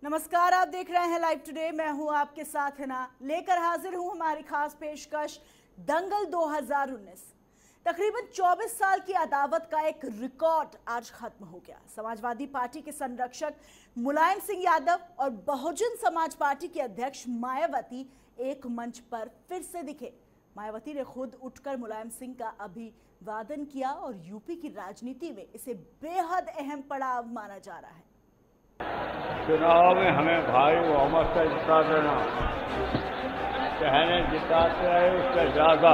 नमस्कार, आप देख रहे हैं लाइव टुडे। मैं हूं आपके साथ हिना, लेकर हाजिर हूं हमारी खास पेशकश दंगल 2019। तकरीबन 24 साल की अदावत का एक रिकॉर्ड आज खत्म हो गया। समाजवादी पार्टी के संरक्षक मुलायम सिंह यादव और बहुजन समाज पार्टी के अध्यक्ष मायावती एक मंच पर फिर से दिखे। मायावती ने खुद उठकर मुलायम सिंह का अभिवादन किया और यूपी की राजनीति में इसे बेहद अहम पड़ाव माना जा रहा है। चुनाव में हमें भाई बहुमत से जिता देना, चाहे जिताते रहे उससे ज्यादा।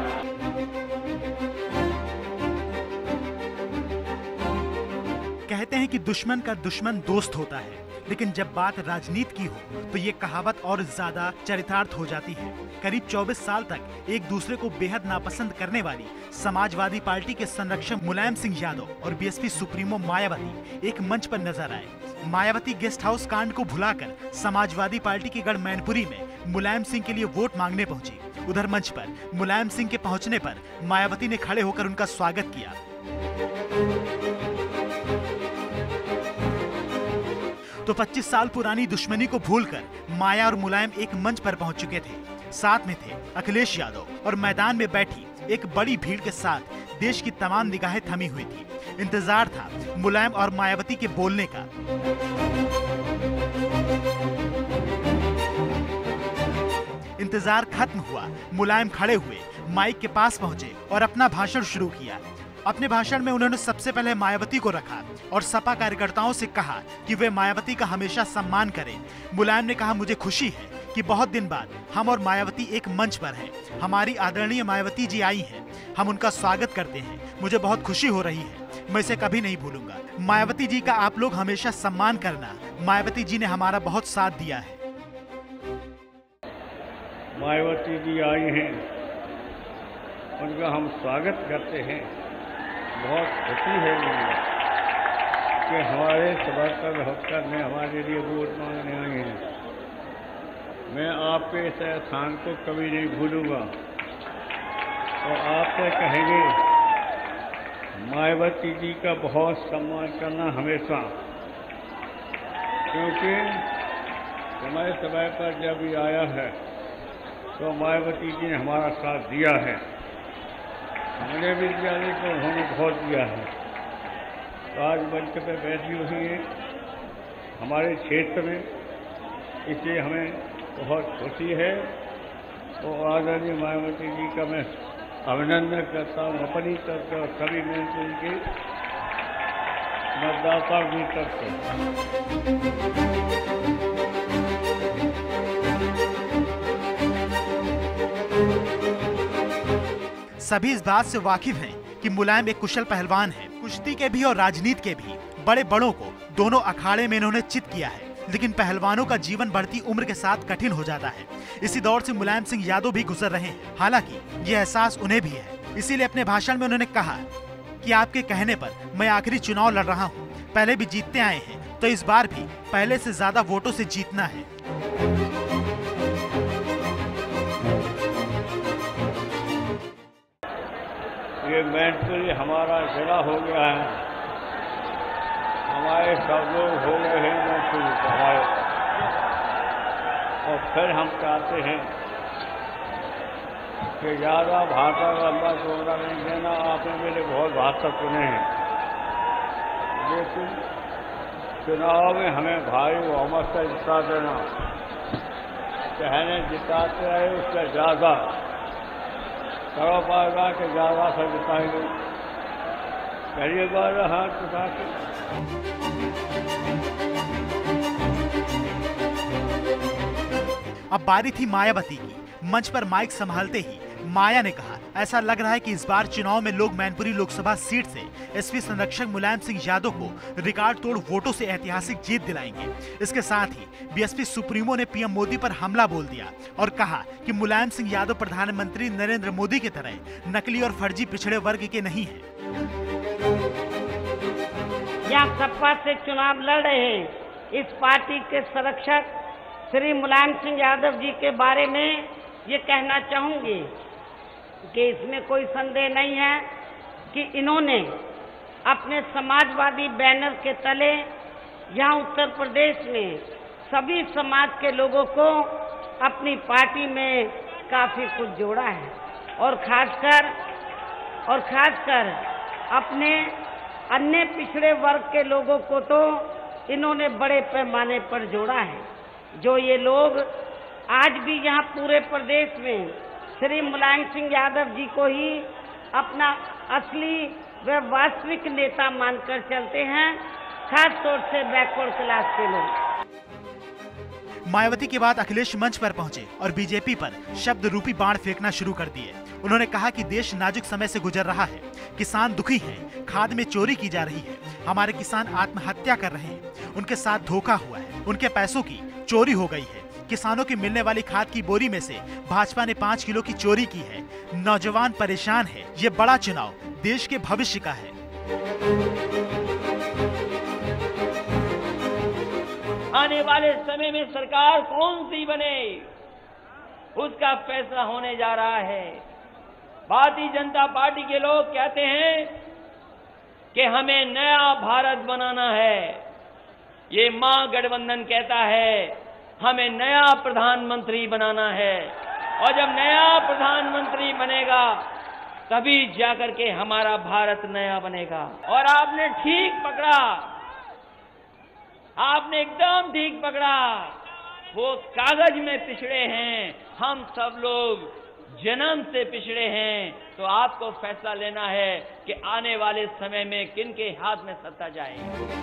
कहते हैं कि दुश्मन का दुश्मन दोस्त होता है, लेकिन जब बात राजनीति की हो तो ये कहावत और ज्यादा चरितार्थ हो जाती है। करीब 24 साल तक एक दूसरे को बेहद नापसंद करने वाली समाजवादी पार्टी के संरक्षक मुलायम सिंह यादव और बीएसपी सुप्रीमो मायावती एक मंच पर नजर आए। मायावती गेस्ट हाउस कांड को भुलाकर समाजवादी पार्टी के गढ़ मैनपुरी में मुलायम सिंह के लिए वोट मांगने पहुंची। उधर मंच पर मुलायम सिंह के पहुंचने पर मायावती ने खड़े होकर उनका स्वागत किया। तो 25 साल पुरानी दुश्मनी को भूलकर माया और मुलायम एक मंच पर पहुंच चुके थे। साथ में थे अखिलेश यादव और मैदान में बैठी एक बड़ी भीड़ के साथ देश की तमाम निगाहें थमी हुई थी। इंतजार था मुलायम और मायावती के बोलने का। इंतजार खत्म हुआ। मुलायम खड़े हुए, माइक के पास पहुंचे और अपना भाषण शुरू किया। अपने भाषण में उन्होंने सबसे पहले मायावती को रखा और सपा कार्यकर्ताओं से कहा कि वे मायावती का हमेशा सम्मान करें। मुलायम ने कहा, मुझे खुशी है कि बहुत दिन बाद हम और मायावती एक मंच पर हैं। हमारी आदरणीय मायावती जी आई हैं, हम उनका स्वागत करते हैं। मुझे बहुत खुशी हो रही है, मैं इसे कभी नहीं भूलूंगा। मायावती जी का आप लोग हमेशा सम्मान करना। मायावती जी ने हमारा बहुत साथ दिया है। मायावती जी आई हैं, उनका हम स्वागत करते हैं। बहुत खुशी है मुझे कि हमारे समर्थक होकर में हमारे लिए वोट मांगने आए हैं। मैं आपके इस स्थान को कभी नहीं भूलूंगा और आपसे कहेंगे मायावती जी का बहुत सम्मान करना हमेशा, क्योंकि समय समय पर जब ये आया है तो मायावती जी ने हमारा साथ दिया है। हमने भी दिया नहीं तो उन्होंने बहुत दिया है। तो आज मंच पर बैठी हुई है हमारे क्षेत्र में, इसलिए हमें बहुत खुशी है। तो आदरणीय मायावती जी का मैं अभिनंदन करता हूँ अपनी तरफ से और सभी मिलकर के मतदाता की तरफ से। सभी इस बात से वाकिफ हैं कि मुलायम एक कुशल पहलवान है। कुश्ती के भी और राजनीति के भी बड़े बड़ों को दोनों अखाड़े में इन्होंने चित किया है। लेकिन पहलवानों का जीवन बढ़ती उम्र के साथ कठिन हो जाता है। इसी दौर से मुलायम सिंह यादव भी गुजर रहे हैं। हालांकि ये एहसास उन्हें भी है। इसीलिए अपने भाषण में उन्होंने कहा कि आपके कहने पर मैं आखिरी चुनाव लड़ रहा हूँ। पहले भी जीतते आए हैं तो इस बार भी पहले से ज्यादा वोटों से जीतना है। ये मैनपुरी हमारा जिला हो गया है, हमारे सब लोग हो गए हैं मैनपुरी हमारे। और फिर हम चाहते हैं कि ज़्यादा भाषा लंबा चौड़ा नहीं देना। आपने मेरे बहुत भाषा सुने हैं, लेकिन चुनाव में हमें भाई बहुमत से जिता देना, चाहे जिताते रहे उससे ज़्यादा। करो पाएगा कि ज़्यादा से जिताएंगे। पहली बार हाथ उठा के अब बारी थी मायावती की। मंच पर माइक संभालते ही माया ने कहा, ऐसा लग रहा है कि इस बार चुनाव में लोग मैनपुरी लोकसभा सीट से एसपी संरक्षक मुलायम सिंह यादव को रिकॉर्ड तोड़ वोटों से ऐतिहासिक जीत दिलाएंगे। इसके साथ ही बीएसपी सुप्रीमो ने पीएम मोदी पर हमला बोल दिया और कहा कि मुलायम सिंह यादव प्रधानमंत्री नरेंद्र मोदी की तरह नकली और फर्जी पिछड़े वर्ग के नहीं है। यहाँ सपा से चुनाव लड़ रहे हैं, इस पार्टी के संरक्षक श्री मुलायम सिंह यादव जी के बारे में ये कहना चाहूंगी कि इसमें कोई संदेह नहीं है कि इन्होंने अपने समाजवादी बैनर के तले यहाँ उत्तर प्रदेश में सभी समाज के लोगों को अपनी पार्टी में काफी कुछ जोड़ा है और खासकर अपने अन्य पिछड़े वर्ग के लोगों को तो इन्होंने बड़े पैमाने पर जोड़ा है। जो ये लोग आज भी यहाँ पूरे प्रदेश में श्री मुलायम सिंह यादव जी को ही अपना असली व वास्तविक नेता मानकर चलते हैं, खास तौर से बैकवर्ड क्लास के लोग। मायावती के बाद अखिलेश मंच पर पहुंचे और बीजेपी पर शब्द रूपी बाण फेंकना शुरू कर दिए। उन्होंने कहा कि देश नाजुक समय से गुजर रहा है, किसान दुखी हैं, खाद में चोरी की जा रही है, हमारे किसान आत्महत्या कर रहे हैं, उनके साथ धोखा हुआ है, उनके पैसों की चोरी हो गई है, किसानों की मिलने वाली खाद की बोरी में से भाजपा ने 5 किलो की चोरी की है, नौजवान परेशान है, ये बड़ा चुनाव देश के भविष्य का है। आने वाले समय में सरकार कौन सी बने, उसका फैसला होने जा रहा है। भारतीय जनता पार्टी के लोग कहते हैं कि हमें नया भारत बनाना है। ये महागठबंधन कहता है हमें नया प्रधानमंत्री बनाना है, और जब नया प्रधानमंत्री बनेगा तभी जाकर के हमारा भारत नया बनेगा। और आपने ठीक पकड़ा, आपने एकदम ठीक पकड़ा, वो कागज में पिछड़े हैं, हम सब लोग जन्म से पिछड़े हैं। तो आपको फैसला लेना है कि आने वाले समय में किनके हाथ में सत्ता जाए।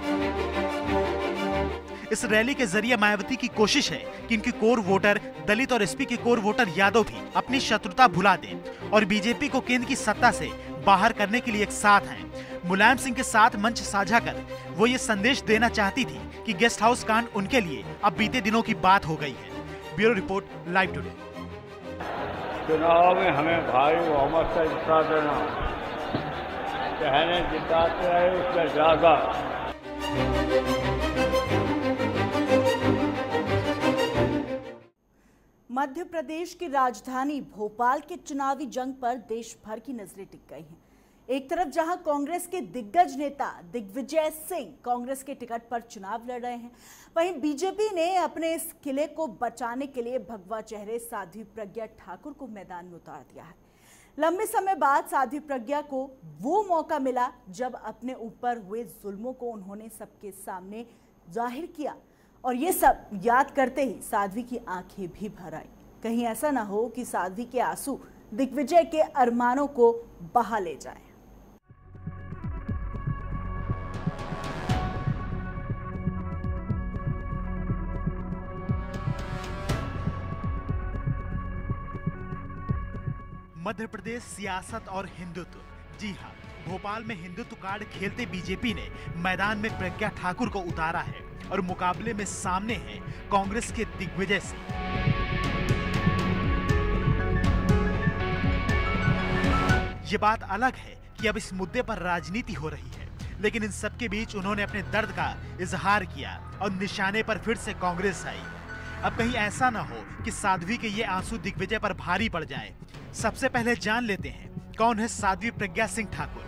इस रैली के जरिए मायावती की कोशिश है कि इनके कोर वोटर दलित और एसपी के कोर वोटर यादव भी अपनी शत्रुता भुला दें और बीजेपी को केंद्र की सत्ता से बाहर करने के लिए एक साथ हैं। मुलायम सिंह के साथ मंच साझा कर वो ये संदेश देना चाहती थी कि गेस्ट हाउस कांड उनके लिए अब बीते दिनों की बात हो गई है। Bureau report, live today. चुनाव में हमें भारी बहुमत से जिता देना, कहने जिताते रहे उससे ज्यादा। मध्य प्रदेश की राजधानी भोपाल के चुनावी जंग पर देश भर की नजरें टिक गई हैं। एक तरफ जहां कांग्रेस के दिग्गज नेता दिग्विजय सिंह कांग्रेस के टिकट पर चुनाव लड़ रहे हैं, वहीं बीजेपी ने अपने इस किले को बचाने के लिए भगवा चेहरे साध्वी प्रज्ञा ठाकुर को मैदान में उतार दिया है। लंबे समय बाद साध्वी प्रज्ञा को वो मौका मिला जब अपने ऊपर हुए जुल्मों को उन्होंने सबके सामने जाहिर किया, और ये सब याद करते ही साध्वी की आंखें भी भर आई। कहीं ऐसा ना हो कि साध्वी के आंसू दिग्विजय के अरमानों को बहा ले जाए। मध्य प्रदेश सियासत और हिंदुत्व। जी हाँ, भोपाल में हिंदुत्व कार्ड खेलते बीजेपी ने मैदान में प्रज्ञा ठाकुर को उतारा है और मुकाबले में सामने है कांग्रेस के दिग्विजय सिंह। ये बात अलग है कि अब इस मुद्दे पर राजनीति हो रही है, लेकिन इन सब के बीच उन्होंने अपने दर्द का इजहार किया और निशाने पर फिर से कांग्रेस आई। अब कहीं ऐसा ना हो कि साध्वी के ये आंसू दिग्विजय पर भारी पड़ जाए। सबसे पहले जान लेते हैं कौन है साध्वी प्रज्ञा सिंह ठाकुर।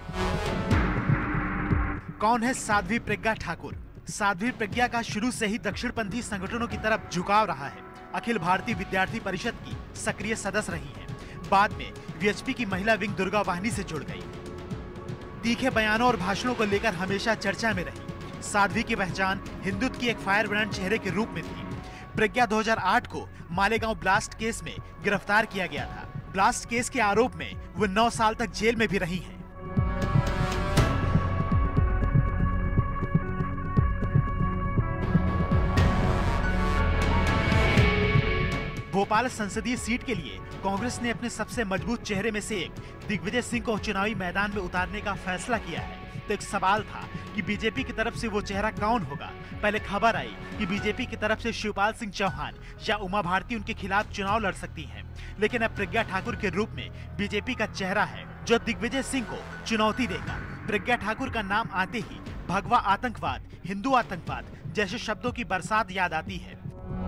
कौन है साध्वी प्रज्ञा ठाकुर? साध्वी प्रज्ञा का शुरू से ही दक्षिणपंथी संगठनों की तरफ झुकाव रहा है। अखिल भारतीय विद्यार्थी परिषद की सक्रिय सदस्य रही है। बाद में वीएचपी की महिला विंग दुर्गा वाहिनी से जुड़ गई। तीखे बयानों और भाषणों को लेकर हमेशा चर्चा में रही। साध्वी की पहचान हिंदुत्व की एक फायर ब्रांड चेहरे के रूप में थी। प्रज्ञा 2008 को मालेगांव ब्लास्ट केस में गिरफ्तार किया गया था। ब्लास्ट केस के आरोप में वो 9 साल तक जेल में भी रही हैं। भोपाल संसदीय सीट के लिए कांग्रेस ने अपने सबसे मजबूत चेहरे में से एक दिग्विजय सिंह को चुनावी मैदान में उतारने का फैसला किया है। तो एक सवाल था कि बीजेपी की तरफ से वो चेहरा कौन होगा। पहले खबर आई कि बीजेपी की तरफ से शिवपाल सिंह चौहान या उमा भारती उनके खिलाफ चुनाव लड़ सकती हैं, लेकिन अब प्रज्ञा ठाकुर के रूप में बीजेपी का चेहरा है जो दिग्विजय सिंह को चुनौती देगा। प्रज्ञा ठाकुर का नाम आते ही भगवा आतंकवाद, हिंदू आतंकवाद जैसे शब्दों की बरसात याद आती है।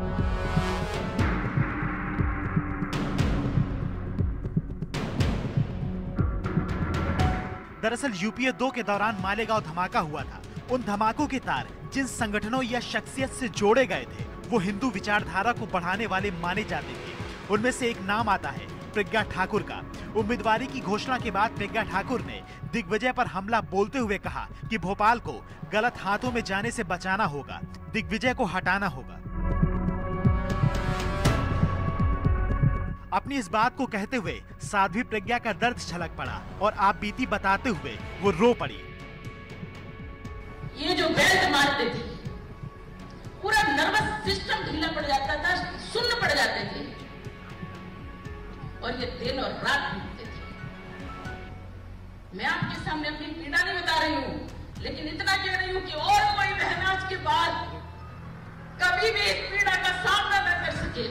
दरअसल यूपीए 2 के दौरान मालेगांव धमाका हुआ था। उन धमाकों के तार जिन संगठनों या शख्सियत से जोड़े गए थे वो हिंदू विचारधारा को बढ़ाने वाले माने जाते थे। उनमें से एक नाम आता है प्रज्ञा ठाकुर का। उम्मीदवारी की घोषणा के बाद प्रज्ञा ठाकुर ने दिग्विजय पर हमला बोलते हुए कहा कि भोपाल को गलत हाथों में जाने से बचाना होगा, दिग्विजय को हटाना होगा। अपनी इस बात को कहते हुए साध्वी प्रज्ञा का दर्द छलक पड़ा और आप बीती बताते हुए वो रो पड़ी। ये जो बेल्ट मारते थे, पूरा नर्वस सिस्टम ढीला पड़ जाता था, सुन्न पड़ जाते थे और ये दिन और रात बीतते थे। मैं आपके सामने अपनी पीड़ा नहीं बता रही हूँ, लेकिन इतना कह रही हूँ कि और कोई बहन आज के बाद कभी भी इस पीड़ा का सामना न कर सके।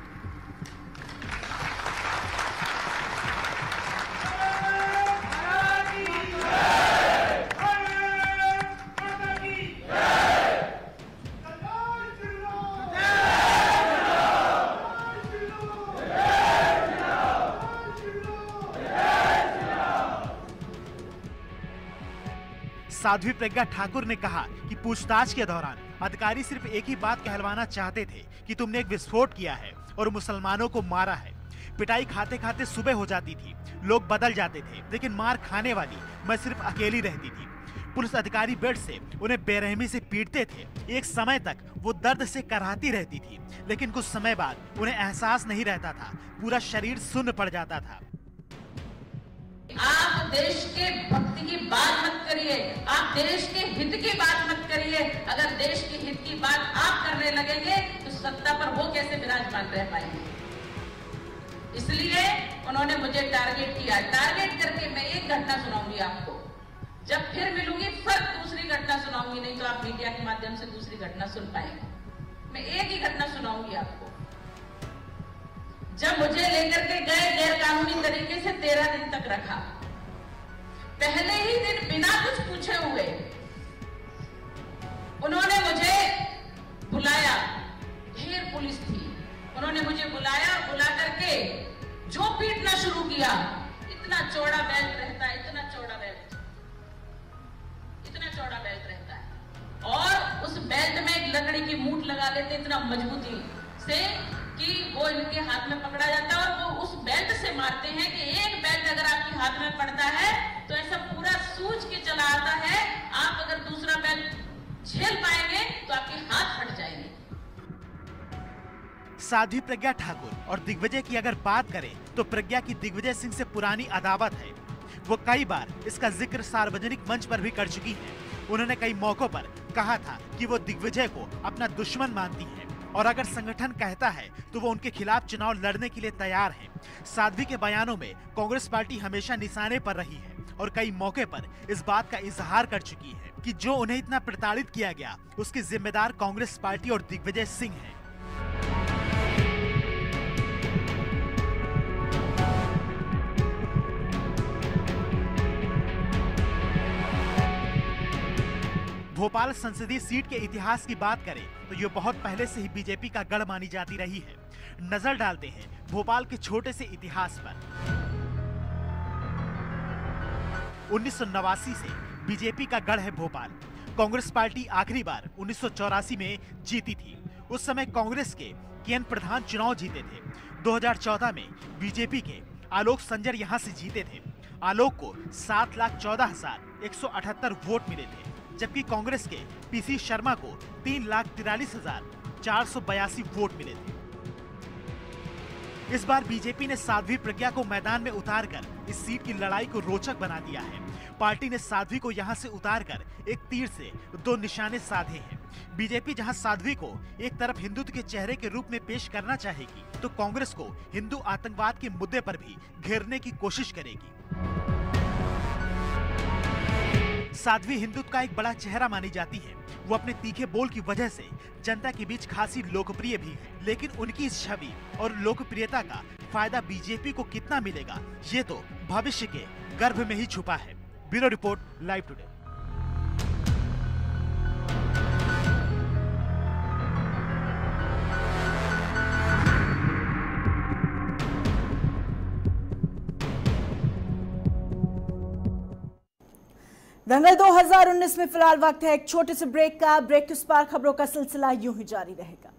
साध्वी प्रज्ञा ठाकुर ने कहा कि पूछताछ के दौरान अधिकारी सिर्फ एक ही बात कहलवाना चाहते थे कि तुमने एक विस्फोट किया है और मुसलमानों को मारा है। पिटाई खाते खाते सुबह हो जाती थी, लोग बदल जाते थे, लेकिन मार खाने वाली मैं सिर्फ अकेली रहती थी। पुलिस अधिकारी बेड से उन्हें बेरहमी से पीटते थे। एक समय तक वो दर्द से कराहती रहती थी, लेकिन कुछ समय बाद उन्हें एहसास नहीं रहता था, पूरा शरीर सुन्न पड़ जाता था। आप देश के भक्ति की बात मत करिए, आप देश के हित की बात मत करिए। अगर देश के हित की बात आप करने लगेंगे तो सत्ता पर वो कैसे विराजमान रह पाएंगे। इसलिए उन्होंने मुझे टारगेट किया। टारगेट करके मैं एक घटना सुनाऊंगी आपको, जब फिर मिलूंगी फिर दूसरी घटना सुनाऊंगी, नहीं तो आप मीडिया के माध्यम से दूसरी घटना सुन पाएंगे। मैं एक ही घटना सुनाऊंगी आपको। जब मुझे लेकर के गए गैर कानूनी तरीके से 13 दिन तक रखा, पहले ही दिन बिना कुछ पूछे हुए उन्होंने मुझे बुलाया। ढेर पुलिस थी, उन्होंने मुझे बुलाया, बुला करके जो पीटना शुरू किया। इतना चौड़ा बेल्ट रहता है, इतना चौड़ा बेल्ट, इतना चौड़ा बेल्ट रहता है, और उस बेल्ट में एक लकड़ी की मूठ लगा लेते इतना मजबूती से कि वो इनके हाथ में पकड़ा जाता है, और वो उस बेल्ट से मारते हैं कि एक बेल्ट अगर आपके हाथ में पड़ता है तो ऐसा पूरा सूझ के चला आता है। आप अगर दूसरा बेल्ट झेल पाएंगे तो आपके हाथ फट जाएंगे। साध्वी प्रज्ञा ठाकुर और दिग्विजय की अगर बात करें तो प्रज्ञा की दिग्विजय सिंह से पुरानी अदावत है। वो कई बार इसका जिक्र सार्वजनिक मंच पर भी कर चुकी हैं। उन्होंने कई मौकों पर कहा था कि वो दिग्विजय को अपना दुश्मन मानती हैं और अगर संगठन कहता है तो वो उनके खिलाफ चुनाव लड़ने के लिए तैयार हैं। साध्वी के बयानों में कांग्रेस पार्टी हमेशा निशाने पर रही है और कई मौके पर इस बात का इजहार कर चुकी है कि जो उन्हें इतना प्रताड़ित किया गया उसके जिम्मेदार कांग्रेस पार्टी और दिग्विजय सिंह हैं। भोपाल संसदीय सीट के इतिहास की बात करें तो ये बहुत पहले से ही बीजेपी का गढ़ मानी जाती रही है। नजर डालते हैं भोपाल के छोटे से इतिहास पर। 1989 से बीजेपी का गढ़ है भोपाल। कांग्रेस पार्टी आखिरी बार 1984 में जीती थी। उस समय कांग्रेस के केएन प्रधान चुनाव जीते थे। 2014 में बीजेपी के आलोक संजर यहां से जीते थे। आलोक को 7,14,178 वोट मिले थे, जबकि कांग्रेस के पीसी शर्मा को 3,43,482 वोट मिले थे। इस बार बीजेपी ने साध्वी प्रज्ञा को मैदान में उतारकर इस सीट की लड़ाई को रोचक बना दिया है। पार्टी ने साध्वी को यहां से उतारकर एक तीर से 2 निशाने साधे हैं। बीजेपी जहां साध्वी को एक तरफ हिंदुत्व के चेहरे के रूप में पेश करना चाहेगी, तो कांग्रेस को हिंदू आतंकवाद के मुद्दे पर भी घेरने की कोशिश करेगी। साध्वी हिंदुत्व का एक बड़ा चेहरा मानी जाती है। वो अपने तीखे बोल की वजह से जनता के बीच खासी लोकप्रिय भी है, लेकिन उनकी इस छवि और लोकप्रियता का फायदा बीजेपी को कितना मिलेगा, ये तो भविष्य के गर्भ में ही छुपा है। Bureau report, live today. दंगल 2019 में फिलहाल वक्त है एक छोटे से ब्रेक का। ब्रेक के उस पार खबरों का सिलसिला यूं ही जारी रहेगा।